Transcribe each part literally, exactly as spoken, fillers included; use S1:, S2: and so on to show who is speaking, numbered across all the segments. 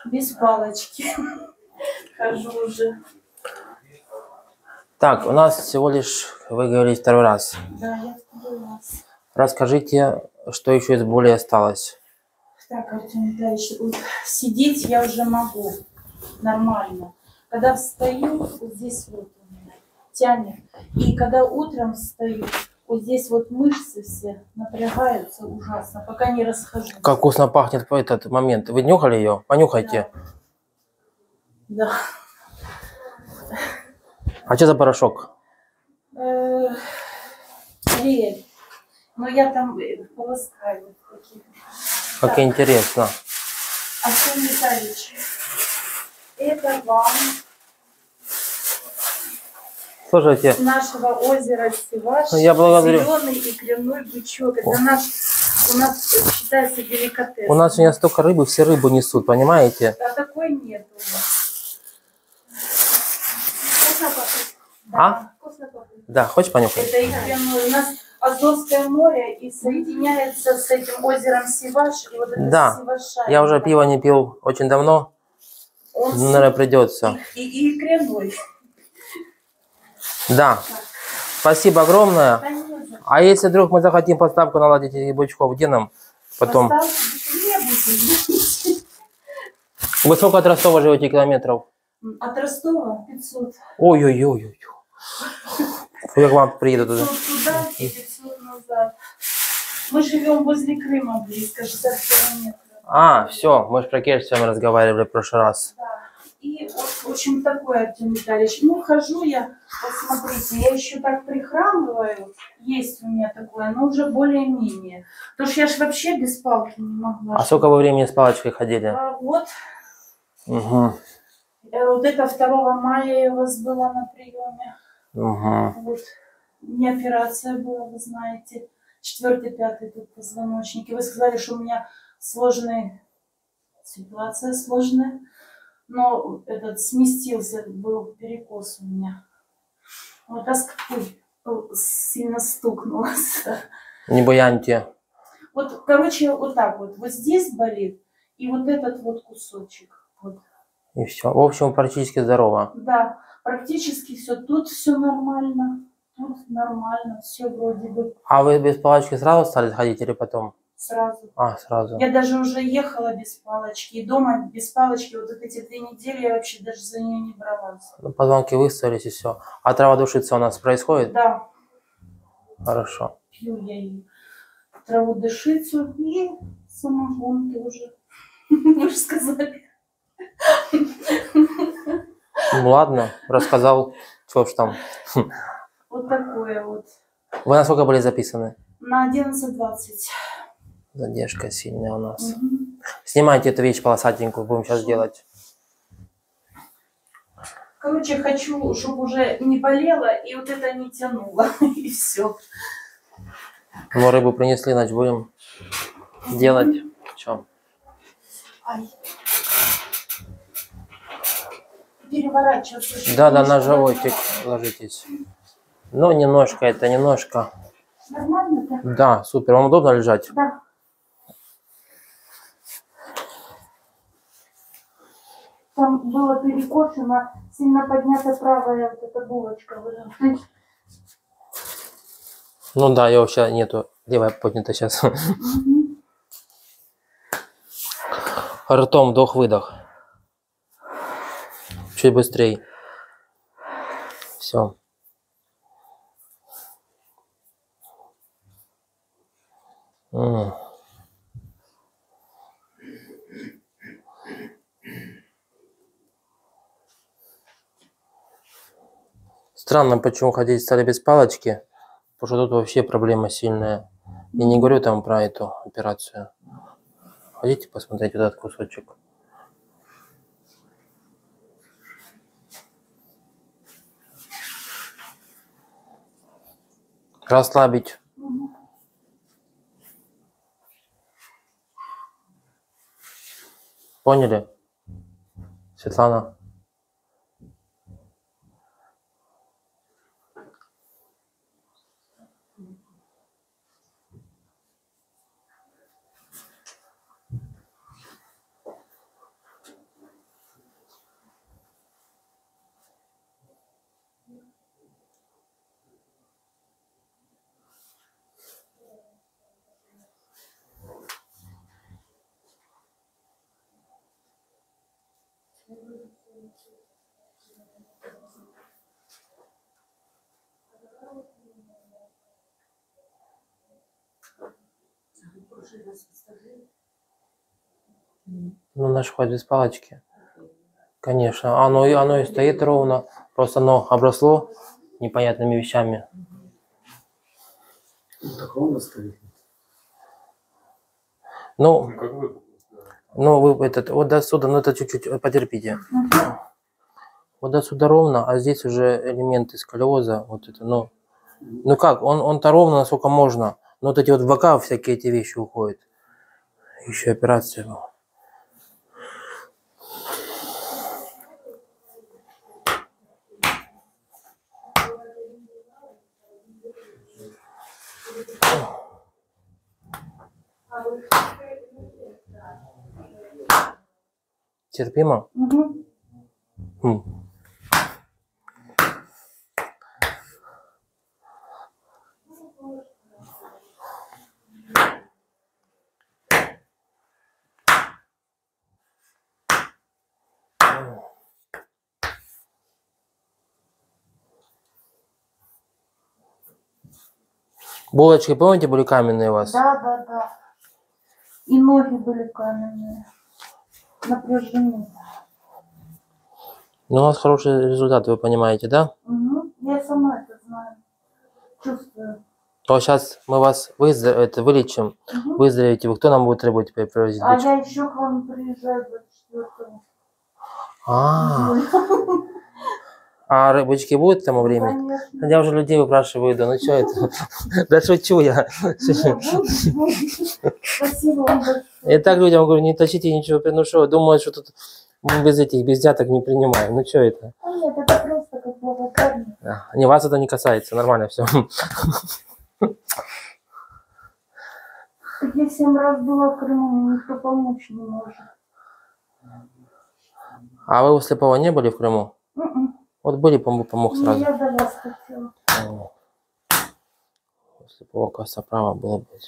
S1: Без палочки. Хожу уже.
S2: Так, у нас всего лишь, вы говорите, второй раз.
S1: Да, я второй раз.
S2: Расскажите, что еще из боли осталось.
S1: Так, Артем Витальевич, вот сидеть я уже могу нормально. Когда встаю, вот здесь вот у меня тянет. И когда утром встаю, вот здесь вот мышцы все напрягаются ужасно, пока не расхожусь.
S2: Как вкусно пахнет в этот момент. Вы нюхали ее? Понюхайте.
S1: Да. Да.
S2: А что за порошок?
S1: Рель. Но я там полоскаю.
S2: Как так. Интересно.
S1: Артем Витальевич, это вам
S2: Слушайте,
S1: с нашего озера Севаш,
S2: я благодарю.
S1: Зеленый икряной бычок. Это наш, у нас считается деликатес.
S2: У нас сегодня столько рыбы, все рыбу несут, понимаете?
S1: А такой нет у нас. Вкусно пахнет? Да.
S2: А?
S1: Вкусно пахнет.
S2: Да, хочешь понюхать?
S1: Это икряной. У нас Азовское море и соединяется с этим озером Севаш. И вот это
S2: да,
S1: Севаша.
S2: я уже пиво не пил очень давно.
S1: Он
S2: наверное, придется.
S1: И, и, и икряной.
S2: Да. Спасибо огромное.
S1: Конечно.
S2: А если вдруг мы захотим поставку наладить этих бычков, где нам потом? Вы сколько от Ростова живете километров?
S1: От Ростова пятьсот.
S2: Ой-ой-ой. Я к вам приеду туда.
S1: пятьсот туда и пятьсот назад. Мы живем возле Крыма близко, шестьдесят километров.
S2: А, все, мы же про Керчь с вами разговаривали в прошлый раз.
S1: Да. И вот, в общем, такой, Артем Витальевич. Ну, хожу я, вот смотрите, я еще так прихрамываю. Есть у меня такое, но уже более-менее. Потому что я же вообще без палки не могла.
S2: А сколько вы времени с палочкой ходили?
S1: А, вот.
S2: Угу.
S1: Вот это второго мая я у вас была на приеме.
S2: Угу.
S1: Вот. Не операция была, вы знаете. Четвертый, пятый тут позвоночники. Вы сказали, что у меня сложная ситуация, сложная. Но этот сместился, был перекос у меня. Вот раз какой сильно стукнулась.
S2: Не буяньте.
S1: Вот, короче, вот так вот. Вот здесь болит. И вот этот вот кусочек. Вот.
S2: И все. В общем, практически здорово.
S1: Да, практически все. Тут все нормально. Тут нормально. Все вроде бы.
S2: А вы без палочки сразу стали ходить или потом?
S1: Сразу.
S2: А, сразу.
S1: Я даже уже ехала без палочки. И дома без палочки. Вот эти две недели я вообще даже за нее не бралась.
S2: Ну, позвонки выставились и все. А траводушица у нас происходит?
S1: Да.
S2: Хорошо.
S1: Пью я и траводушицу, и самогон тоже. Вы же сказали.
S2: Ну ладно, рассказал, что ж там.
S1: Вот такое вот.
S2: Вы на сколько были записаны?
S1: На одиннадцать двадцать.
S2: Задержка сильная у нас.
S1: Угу.
S2: Снимайте эту вещь полосатенькую, будем сейчас делать.
S1: Короче, хочу, чтобы уже не болело, и вот это не тянуло, и все.
S2: Ну, рыбу принесли, значит, будем делать. Что?
S1: Ай. Переворачиваться.
S2: Да, да, на животик ложитесь. Ну, немножко, это немножко.
S1: Нормально, да?
S2: Да, супер. Вам удобно лежать?
S1: Да. Там было перекошено, сильно поднята правая вот эта булочка.
S2: Ну да, ее вообще нету. Левая поднята сейчас. Угу. Ртом вдох-выдох. Чуть быстрее. Все. М. Странно, почему ходить стали без палочки, потому что тут вообще проблема сильная. Я не говорю там про эту операцию. Хотите посмотреть вот этот кусочек? Расслабить. Поняли, Светлана? Ну, наш хватит без палочки. Конечно. Оно, и- оно и стоит ровно. Просто оно обросло непонятными вещами.
S3: Ну, так ровно стоит.
S2: Ну,
S3: Ну, как вы?
S2: ну вы этот, вот до сюда, ну это чуть-чуть, э, потерпите.
S1: Мгм.
S2: Вот до сюда ровно, а здесь уже элементы сколиоза. Вот это, ну, ну как, он, он-то ровно, насколько можно. Но вот эти вот в бока всякие эти вещи уходят. Еще операция была. Терпимо?
S1: Мгм.
S2: М. Булочки, помните, были каменные у вас?
S1: Да, да, да. И ноги были каменные. Напряжены.
S2: Ну, у вас хороший результат, вы понимаете, да?
S1: Угу. Я сама это знаю. Чувствую.
S2: То сейчас мы вас выздор- это, вылечим,
S1: Мгм.
S2: выздоровите. Вы кто нам будет требовать теперь привозить
S1: А
S2: бычка?
S1: я еще к вам приезжаю двадцать четвёртого.
S2: А,
S1: июля.
S2: а ры- бычки будут к тому
S1: Ну,
S2: времени?
S1: конечно.
S2: Я уже людей выпрашиваю, да ну что это? Да шучу я.
S1: Не, будет, будет. Спасибо вам большое.
S2: Я так людям говорю, не тащите ничего, ну что, думают, что тут мы без этих, без взяток не принимаем. Ну что это?
S1: А нет, это просто как благодарность.
S2: А, Не, вас это не касается, нормально все.
S1: Так я семь раз была в Крыму, мне никто помочь не может.
S2: А вы у слепого не были в Крыму?
S1: М-м.
S2: Вот были, помог, помог
S1: Ну,
S2: сразу.
S1: я до вас хотела.
S2: О, у слепого, кажется, право было бы.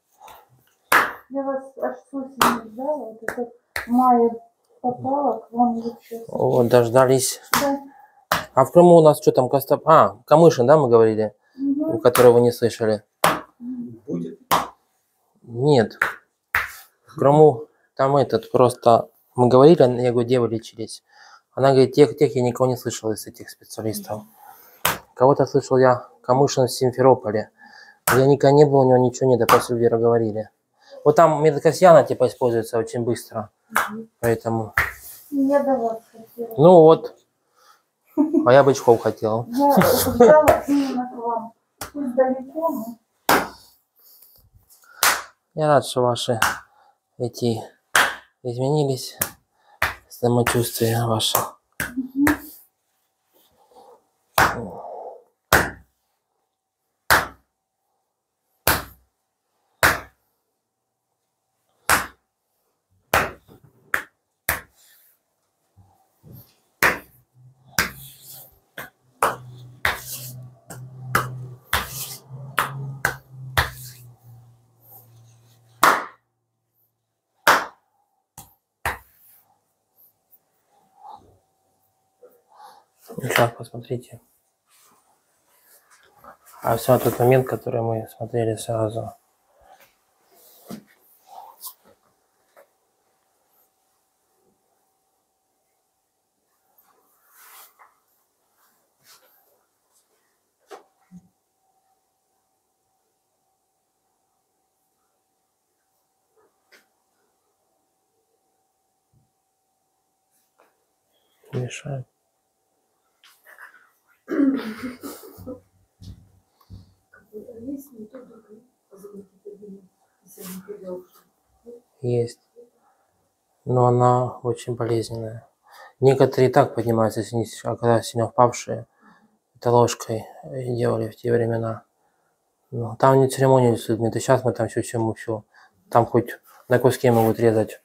S1: Я вас аж с осени ждала. Это как в мае попала к вам вот сейчас.
S2: Вот, дождались.
S1: Да.
S2: А в Крыму у нас что там, Костоп... А, Камышин, да, мы говорили?
S1: Мгм.
S2: Которого вы не слышали.
S3: Будет?
S2: Нет. В Крыму там этот просто... Мы говорили, я говорю, где вы лечились? Она говорит, тех, тех я никого не слышал из этих специалистов. Кого-то слышал я, Камышин в Симферополе. Я никогда не был, у него ничего нет, а после люди говорили. Вот там медокосьяна типа используется очень быстро. Поэтому...
S1: Я до вас хотела.
S2: Ну вот. А я бычков хотел.
S1: Я ждала именно к вам. Пусть далеко, но
S2: Я рад, что ваши эти изменились. Самочувствие ваше. Сейчас посмотрите. А все тот момент, который мы смотрели сразу. Мешает. Есть. Но она очень болезненная. Некоторые и так поднимаются, если не, а когда сильно впавшие, это ложкой делали в те времена. Ну, там не церемонились с людьми. Да сейчас мы там все чему все. Там хоть на куски могут резать.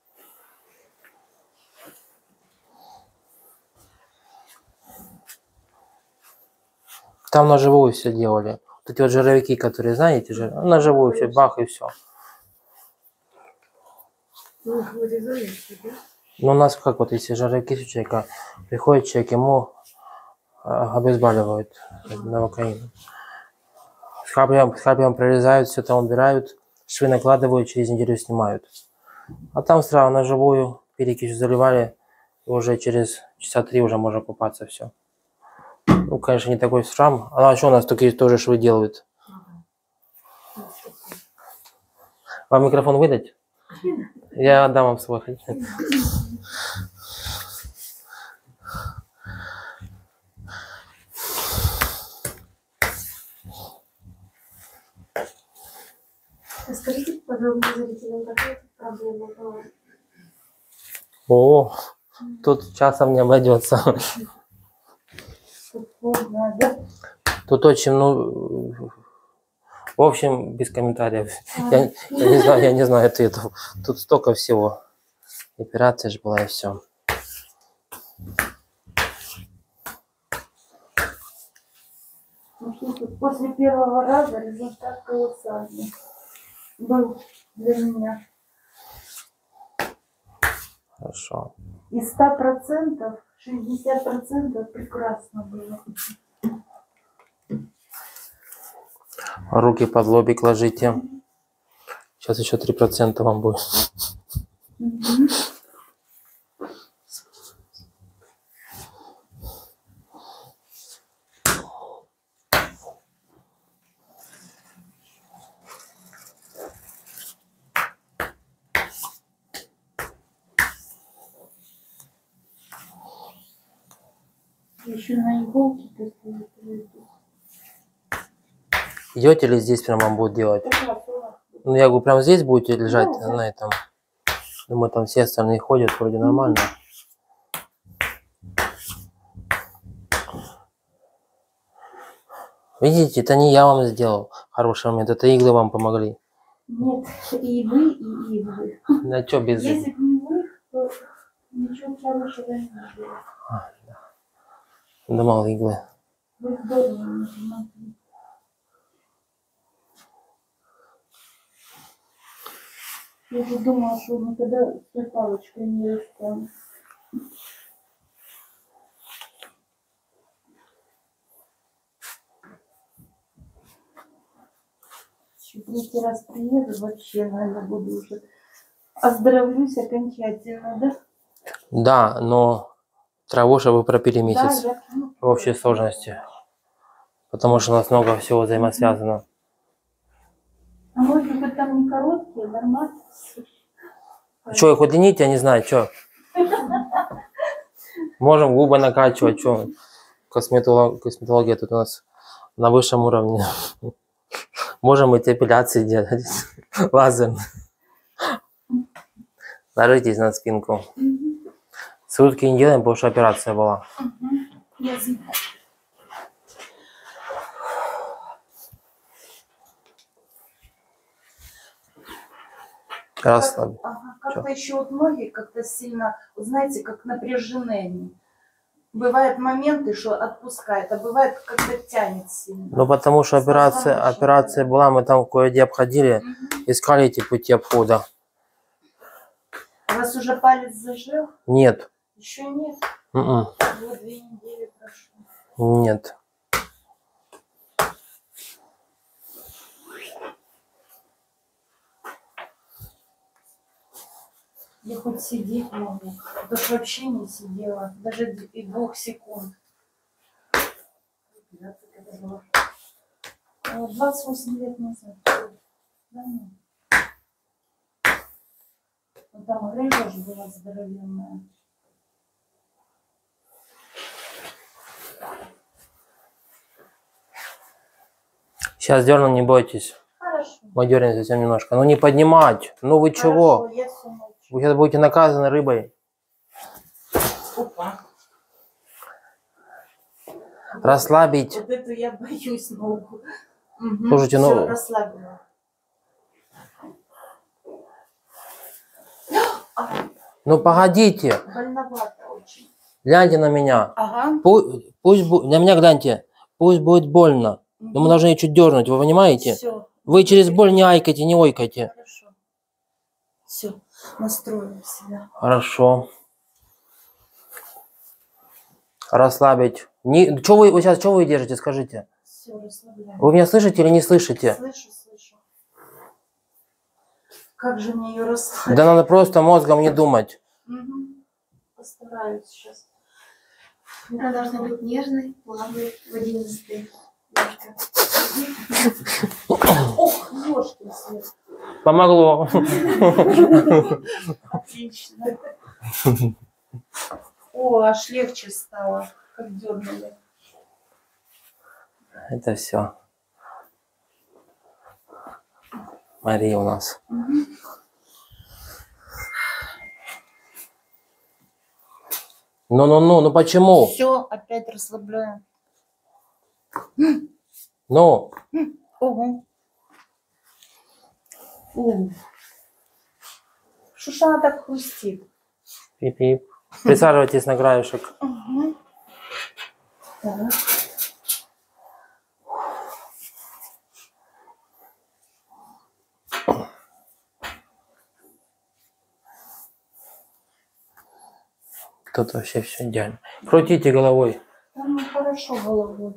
S2: Там на живую все делали. Вот эти вот жировики, которые, знаете, же, на живую все, бах и все.
S4: Ну, их вырезали, да?
S2: Ну, у нас как вот, если жарокис у человека, приходит человек, ему а, обезболивают новокаин. Скальпелем, скальпелем прорезают, все там убирают, швы накладывают, через неделю снимают. А там сразу на живую перекись заливали, и уже через часа три уже можно купаться, все. Ну, конечно, не такой шрам. А еще у нас такие тоже швы делают. Вам микрофон выдать? Я отдам вам свой.
S4: Расскажите подробнее зрителям, какая тут проблема была.
S2: О, тут часом не обойдется.
S1: Плотно, да?
S2: Тут очень, ну, в общем, без комментариев. Я, я не знаю, я не знаю ответов. Тут столько всего. Операция же была и все.
S1: Ну, что тут, после первого раза результат колоссальный был для меня.
S2: Хорошо.
S1: Из ста процентов шестьдесят процентов прекрасно было.
S2: Руки под лобик ложите. Сейчас еще три процента вам будет.
S1: Мгм. Еще на иголке после этого иду.
S2: Идете или здесь прям вам будут делать?
S1: Как раз у вас.
S2: Ну, я говорю, прям здесь будете лежать
S1: Да, да.
S2: на этом. Думаю, там все остальные ходят, вроде нормально. Видите, это не я вам сделал хороший момент, это иглы вам помогли.
S1: Нет, и вы, и иглы.
S2: Да что без
S1: Если бы не вы, то ничего хорошего не было.
S2: Думал иглы.
S1: Вы здорово мне помогли. Я же думала, что никогда с той палочкой не расстану. Еще третий раз приеду, вообще, наверное, буду уже оздоровлюсь окончательно, да?
S2: Да, но траву, чтобы вы пропили месяц
S1: Да, я пью.
S2: в общей сложности. Потому что у нас много всего взаимосвязано.
S1: А может быть там не короткие, нормально?
S2: Что, их удлинить, я не знаю, что. Можем губы накачивать, что. Косметолог, косметология тут у нас на высшем уровне. Можем эти эпиляции делать. Лазер. Ложитесь на спинку. Сутки не делаем, потому что операция была.
S1: Я знаю.
S2: Расслабь.
S1: Ага, как-то еще вот ноги как-то сильно, вот знаете, как напряжены они. Бывают моменты, что отпускает, а бывает, когда тянет сильно.
S2: Ну, потому что операция,
S1: Позвоночник.
S2: операция была, мы там кое-где обходили,
S1: Мгм.
S2: искали эти пути обхода.
S1: У вас уже палец зажил?
S2: Нет.
S1: Еще нет.
S2: М-м.
S1: Вот две недели прошло.
S2: Нет.
S1: Я хоть сидеть могу. Да ж вообще не сидела. Даже и двух секунд. А двадцать восемь лет назад. Да, ну. Ну, там рыжа же была здоровенная.
S2: Сейчас дерну, не бойтесь.
S1: Хорошо.
S2: Мы дернем совсем немножко. Ну не поднимать. Ну вы чего?
S1: Хорошо, я все молчу.
S2: Вы сейчас будете наказаны рыбой.
S1: Опа.
S2: Расслабить.
S1: Вот эту я боюсь ногу. Угу.
S2: Слушайте,
S1: Всё,
S2: ну-
S1: расслабила.
S2: Ну погодите.
S1: Больновато очень.
S2: Гляньте на меня.
S1: Ага.
S2: Пусть, пусть бу- на меня гляньте. Пусть будет больно. Но мы должны ее чуть дернуть, вы понимаете?
S1: Все.
S2: Вы через боль не айкайте, не ойкайте.
S1: Хорошо. Все. Настроим себя.
S2: Хорошо. Расслабить. Не... Что вы, вы сейчас, что вы держите, скажите?
S1: Все, расслабляем.
S2: Вы меня слышите или не слышите?
S1: Слышу, слышу. Как же мне ее расслабить?
S2: Да надо просто мозгом не думать.
S1: Угу. Постараюсь сейчас.
S4: Она должна быть нежной, плавной, водянистой.
S1: Ох, ёшкин свет.
S2: Помогло.
S1: Отлично. О, аж легче стало, как дернули.
S2: Это все. Мария у нас.
S1: Угу.
S2: Ну-ну-ну, ну почему?
S1: Все, опять расслабляем.
S2: Ну,
S1: Ого. Ух. Что ж она так хрустит?
S2: пип-пип. Присаживайтесь на краешек.
S1: Угу. Так.
S2: Тут вообще все идеально. Крутите головой.
S1: Там хорошо головой.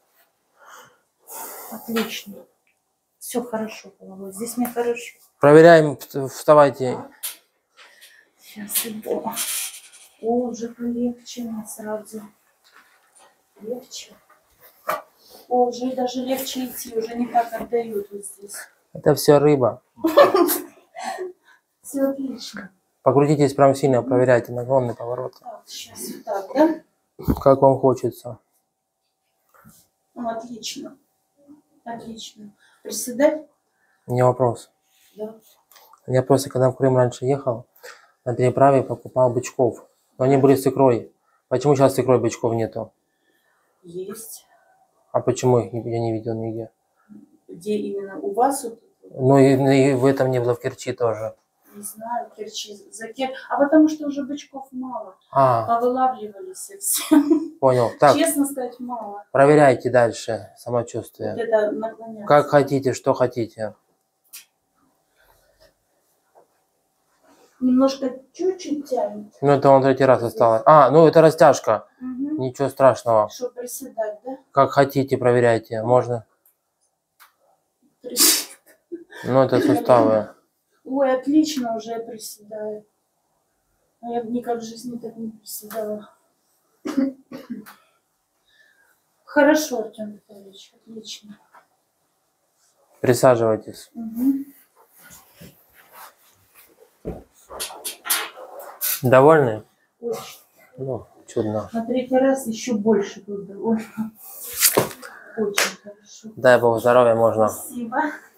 S1: Отлично. Все хорошо головой. Здесь мне хорошо.
S2: Проверяем, вт- вставайте.
S1: Сейчас иду. О, уже полегче мне сразу. Легче. О, уже даже легче идти. Уже не так отдают вот здесь.
S2: Это все рыба.
S1: Все отлично.
S2: Покрутитесь прям сильно, проверяйте наклонный поворот.
S1: Так, сейчас вот так, да?
S2: Как вам хочется.
S1: Ну, отлично. Отлично. Приседать?
S2: Не вопрос.
S1: Да.
S2: Я просто, когда в Крым раньше ехал, на переправе покупал бычков. Но они были с икрой. Почему сейчас с икрой бычков нету?
S1: Есть.
S2: А почему их не- я не видел нигде?
S1: Где именно? У вас? Вот,
S2: Ну и, и в этом не было, в Керчи тоже.
S1: не знаю, Керчи, за Кер... А потому что уже бычков мало.
S2: А,
S1: Повылавливались все.
S2: понял. Так,
S1: Честно сказать, мало.
S2: проверяйте дальше
S1: Вот
S2: самочувствие.
S1: это наклоняться.
S2: Как хотите, что хотите.
S1: Немножко чуть-чуть тянет.
S2: Ну это он третий раз осталось. А, ну это растяжка.
S1: Угу.
S2: Ничего страшного.
S1: Чтобы приседать, да?
S2: Как хотите, проверяйте. Можно.
S1: Прис-
S2: Ну это суставы.
S1: Ой, отлично, уже я приседаю. А я никак в жизни так не приседала. Хорошо, Артем Петрович, отлично.
S2: Присаживайтесь.
S1: Угу.
S2: Довольны?
S1: Очень.
S2: Ну, чудно.
S1: На третий раз еще больше буду довольна. Очень хорошо.
S2: Дай Бог здоровья, можно.
S1: Спасибо.